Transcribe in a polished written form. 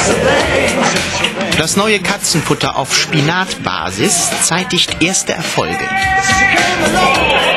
Das neue Katzenfutter auf Spinatbasis zeitigt erste Erfolge.